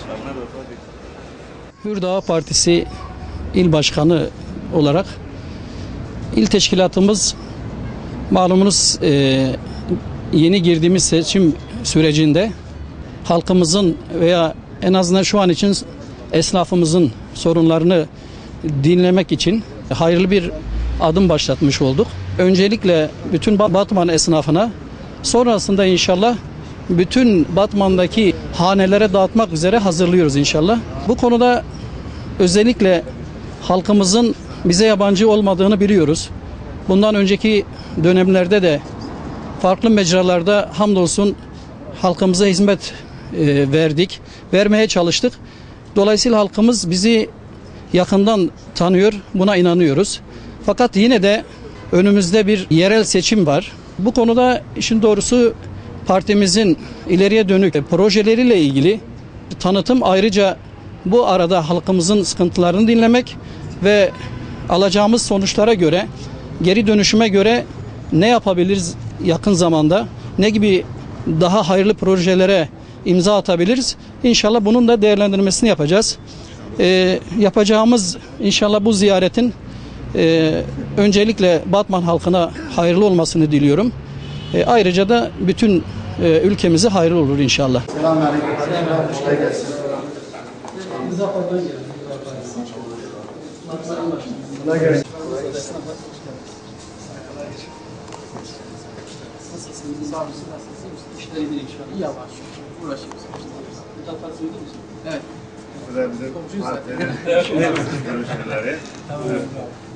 Hürdağ Partisi İl Başkanı olarak il teşkilatımız malumunuz yeni girdiğimiz seçim sürecinde halkımızın veya en azından şu an için esnafımızın sorunlarını dinlemek için hayırlı bir adım başlatmış olduk. Öncelikle bütün Batman esnafına, sonrasında inşallah bütün Batman'daki hanelere dağıtmak üzere hazırlıyoruz inşallah. Bu konuda özellikle halkımızın bize yabancı olmadığını biliyoruz. Bundan önceki dönemlerde de farklı mecralarda hamdolsun halkımıza hizmet vermeye çalıştık. Dolayısıyla halkımız bizi yakından tanıyor, buna inanıyoruz. Fakat yine de önümüzde bir yerel seçim var. Bu konuda işin doğrusu partimizin ileriye dönük projeleriyle ilgili tanıtım, ayrıca bu arada halkımızın sıkıntılarını dinlemek ve alacağımız sonuçlara göre, geri dönüşüme göre ne yapabiliriz yakın zamanda, ne gibi daha hayırlı projelere imza atabiliriz. İnşallah bunun da değerlendirmesini yapacağız. Yapacağımız inşallah bu ziyaretin öncelikle Batman halkına hayırlı olmasını diliyorum. Ayrıca da bütün ülkemize hayırlı olur inşallah. Selamünaleyküm. İyi Allah'a şükür. Uğraşıyoruz. Evet. Bu da bizim partinin görüşmeleri.